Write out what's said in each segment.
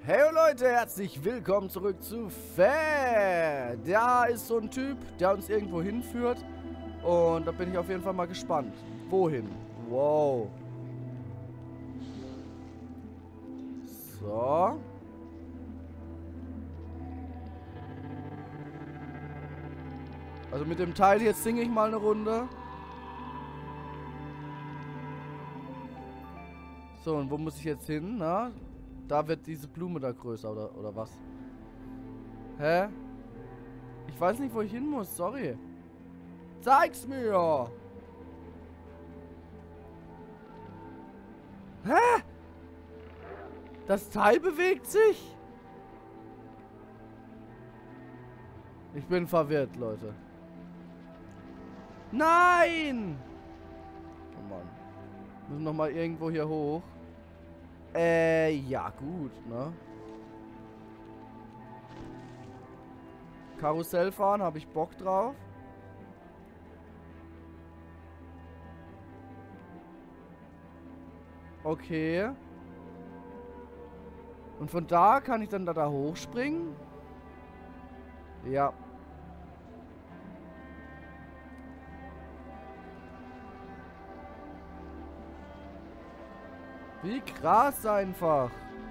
Hey Leute, herzlich willkommen zurück zu Fair. Da ist so ein Typ, der uns irgendwo hinführt. Und da bin ich auf jeden Fall mal gespannt. Wohin? Wow. So. Also mit dem Teil jetzt singe ich mal eine Runde. So, und wo muss ich jetzt hin, na? Da wird diese Blume da größer, oder was? Hä? Ich weiß nicht, wo ich hin muss, sorry. Zeig's mir! Hä? Das Teil bewegt sich? Ich bin verwirrt, Leute. Nein! Oh Mann. Müssen noch mal irgendwo hier hoch. Ja gut, ne? Karussell fahren, habe ich Bock drauf. Okay. Und von da kann ich dann da hochspringen? Ja. Wie krass einfach.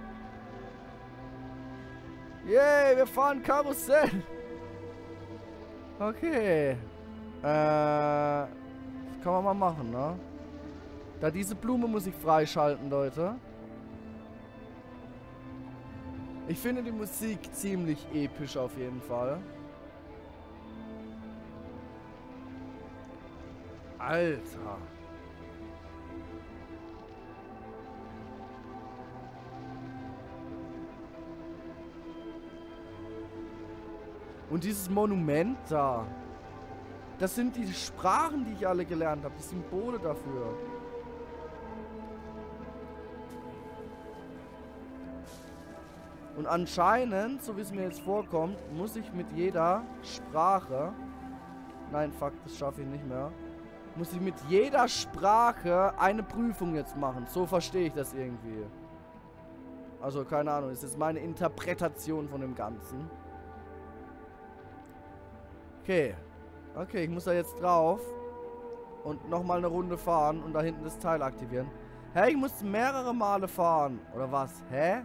Yay, wir fahren Karussell. Okay. Das kann man mal machen, ne? Da diese Blume muss ich freischalten, Leute. Ich finde die Musik ziemlich episch auf jeden Fall. Alter. Und dieses Monument da. Das sind die Sprachen, die ich alle gelernt habe. Die Symbole dafür. Und anscheinend, so wie es mir jetzt vorkommt, muss ich mit jeder Sprache... Nein, fuck, das schaffe ich nicht mehr. Muss ich mit jeder Sprache eine Prüfung jetzt machen. So verstehe ich das irgendwie. Also, keine Ahnung. Das ist meine Interpretation von dem Ganzen. Okay. Okay, ich muss da jetzt drauf. Und nochmal eine Runde fahren und da hinten das Teil aktivieren. Hä, ich muss mehrere Male fahren. Oder was? Hä?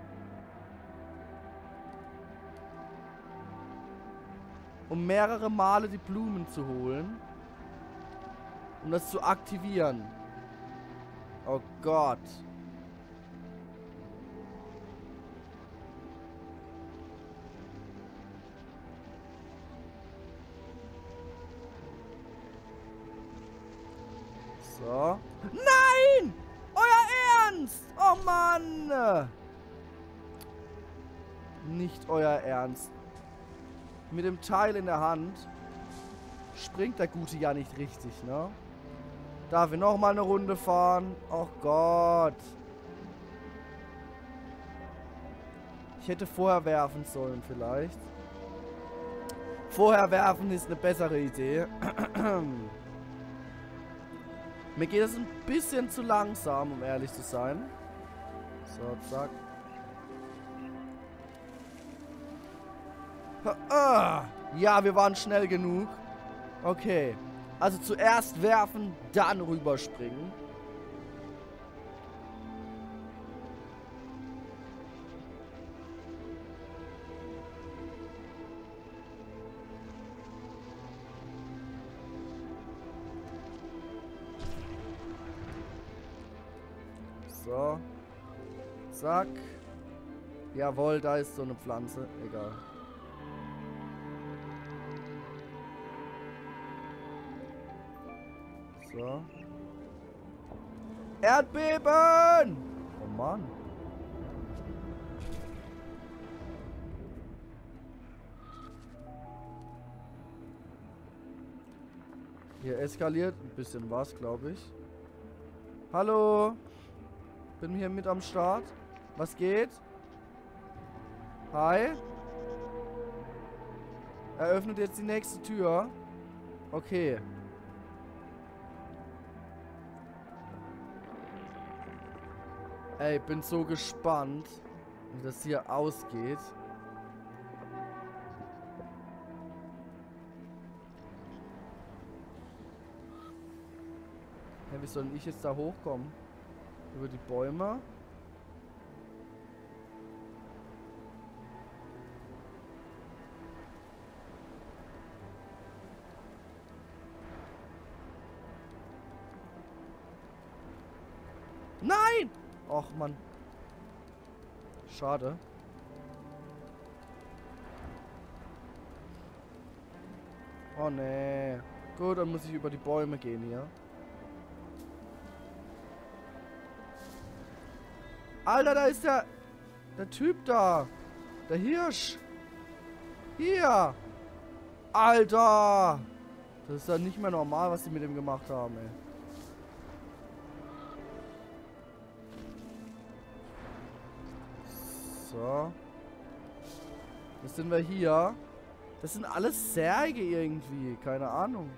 Um mehrere Male die Blumen zu holen. Um das zu aktivieren. Oh Gott. So. Nein! Euer Ernst! Oh Mann! Nicht euer Ernst. Mit dem Teil in der Hand springt der Gute ja nicht richtig, ne? Darf ich nochmal eine Runde fahren? Oh Gott. Ich hätte vorher werfen sollen vielleicht. Vorher werfen ist eine bessere Idee. Mir geht es ein bisschen zu langsam, um ehrlich zu sein. So, zack. Ja, wir waren schnell genug. Okay. Also zuerst werfen, dann rüberspringen. So. Zack. Jawohl, da ist so eine Pflanze. Egal. So. Erdbeben! Oh Mann. Hier eskaliert ein bisschen was, glaube ich. Hallo? Bin hier mit am Start. Was geht? Hi? Eröffnet jetzt die nächste Tür. Okay. Ey, bin so gespannt. Wie das hier ausgeht. Ja, wie soll denn ich jetzt da hochkommen? Über die Bäume? Nein! Och, Mann. Schade. Oh, nee. Gut, dann muss ich über die Bäume gehen hier. Alter, da ist der Typ da. Der Hirsch. Hier. Alter. Das ist ja nicht mehr normal, was die mit dem gemacht haben, ey. So. Jetzt sind wir hier. Das sind alles Särge irgendwie. Keine Ahnung.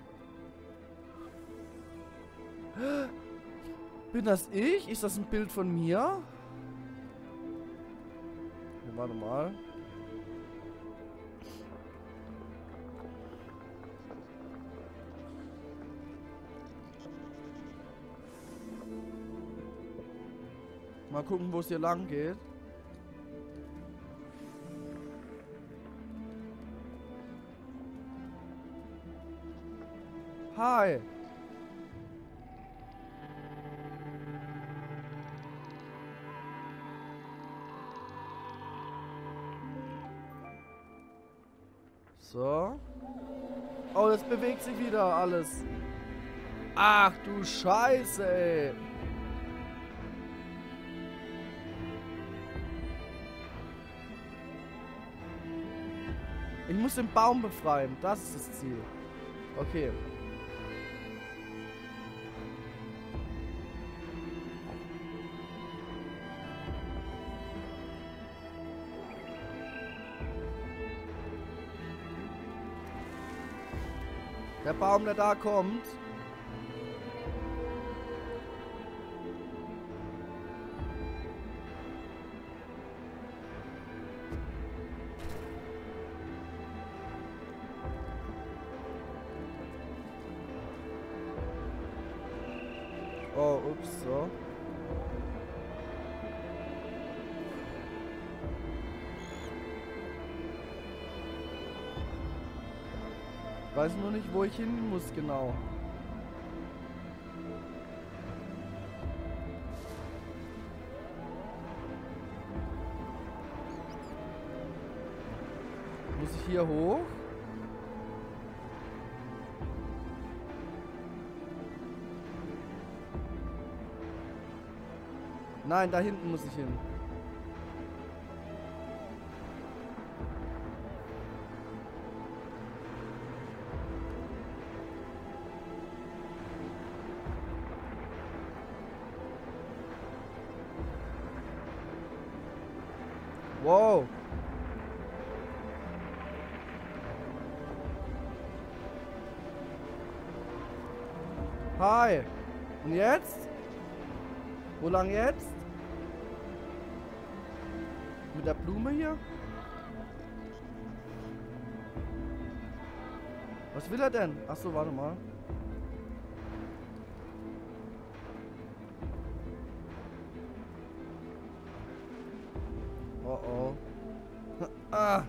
Bin das ich? Ist das ein Bild von mir? Ja, warte mal. Mal gucken, wo es hier lang geht. Hi. So. Oh, das bewegt sich wieder alles. Ach du Scheiße, ey. Ich muss den Baum befreien. Das ist das Ziel. Okay. Der Baum, der da kommt. Oh, ups, so. Ich weiß nur nicht, wo ich hin muss, genau. Muss ich hier hoch? Nein, da hinten muss ich hin. Wow. Hi. Und jetzt? Wo lang jetzt? Mit der Blume hier? Was will er denn? Achso, warte mal. Oh oh. Ah.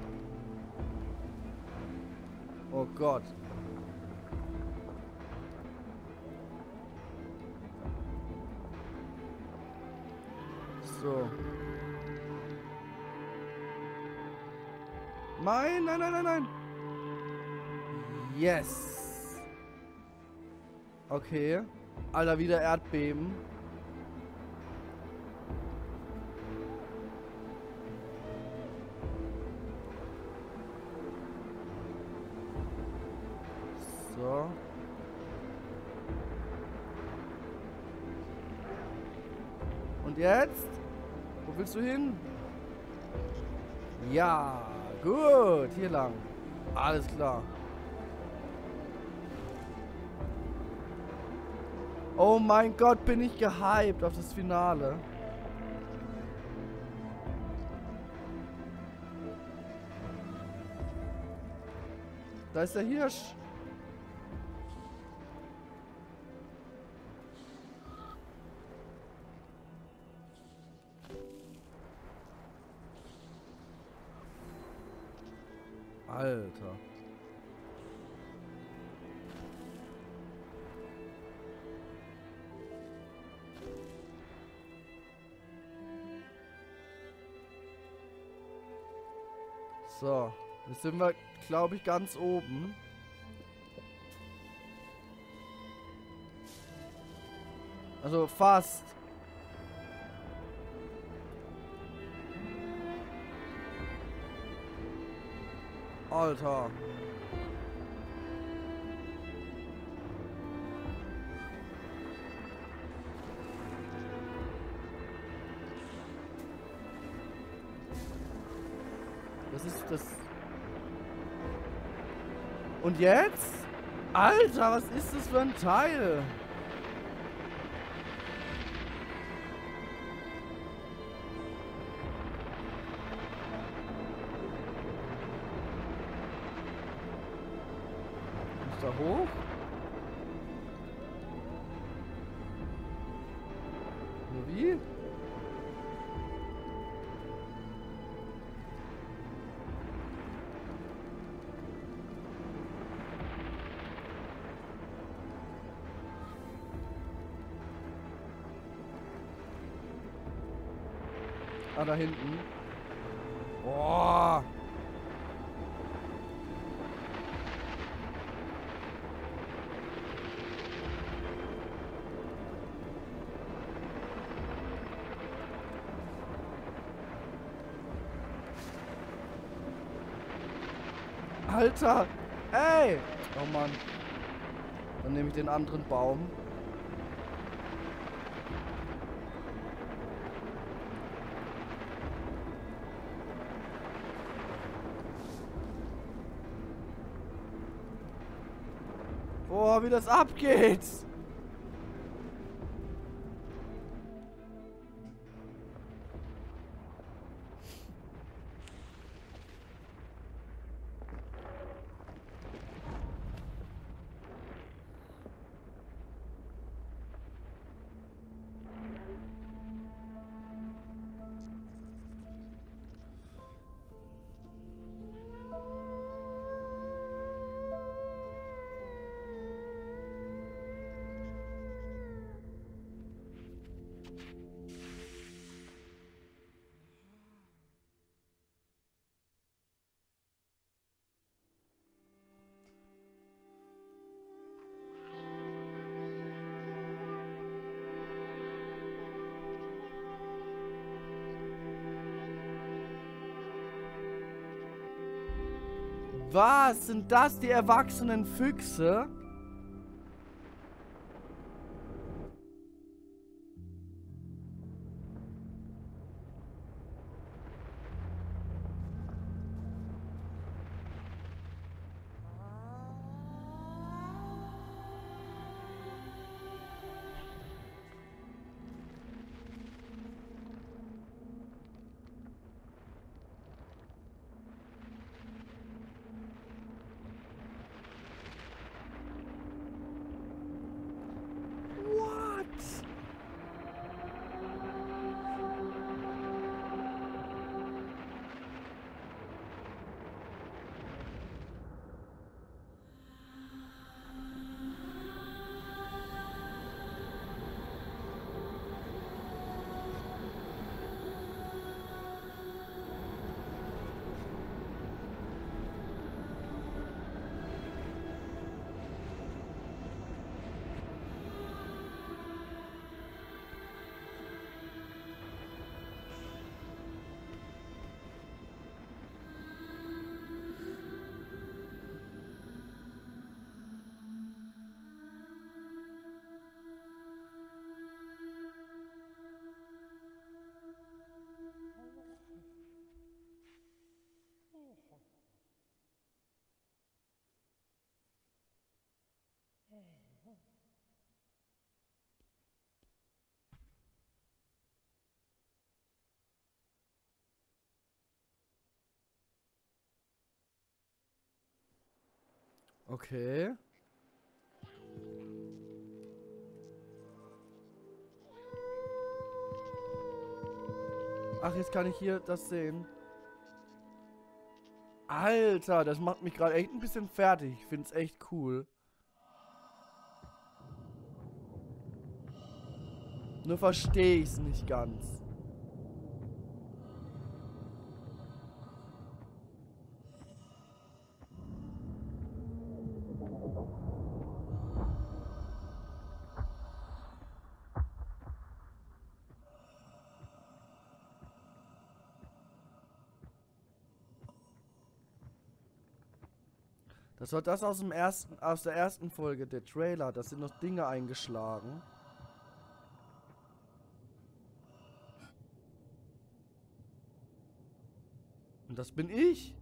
Oh Gott. So. Nein, nein, nein, nein, nein. Yes. Okay. Alter, wieder Erdbeben. So. Und jetzt? Wo willst du hin? Ja, gut. Hier lang. Alles klar. Oh mein Gott, bin ich gehypt auf das Finale. Da ist der Hirsch. Alter. So, jetzt sind wir, glaube ich, ganz oben. Also fast. Alter. Das ist das. Und jetzt? Alter, was ist das für ein Teil? Ist da hoch? Nur wie? Ah, da hinten. Boah. Alter. Ey. Oh Mann. Dann nehme ich den anderen Baum. Boah, wie das abgeht. Was sind das, die erwachsenen Füchse? Okay. Ach, jetzt kann ich hier das sehen. Alter, das macht mich gerade echt ein bisschen fertig. Ich find's echt cool. Nur verstehe ich's nicht ganz. Das war das aus der ersten Folge, der Trailer. Da sind noch Dinge eingeschlagen. Und das bin ich.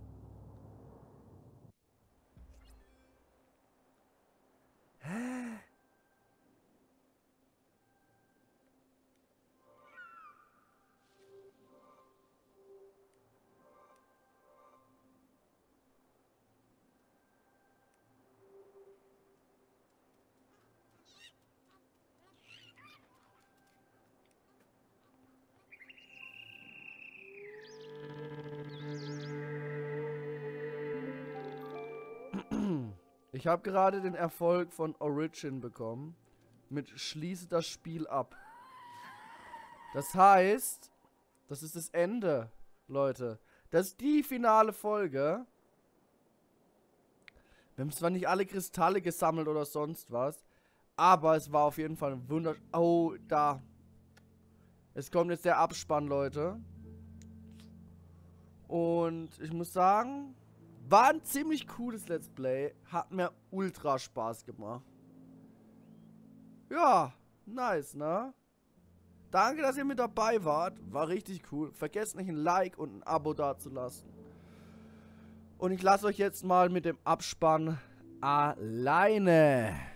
Hä? Ich habe gerade den Erfolg von Origin bekommen. Mit Schließe das Spiel ab. Das heißt, das ist das Ende, Leute. Das ist die finale Folge. Wir haben zwar nicht alle Kristalle gesammelt oder sonst was, aber es war auf jeden Fall ein wunderschön. Oh, da. Es kommt jetzt der Abspann, Leute. Und ich muss sagen, war ein ziemlich cooles Let's Play. Hat mir ultra Spaß gemacht. Ja, nice, ne? Danke, dass ihr mit dabei wart. War richtig cool. Vergesst nicht ein Like und ein Abo dazulassen. Und ich lasse euch jetzt mal mit dem Abspann alleine.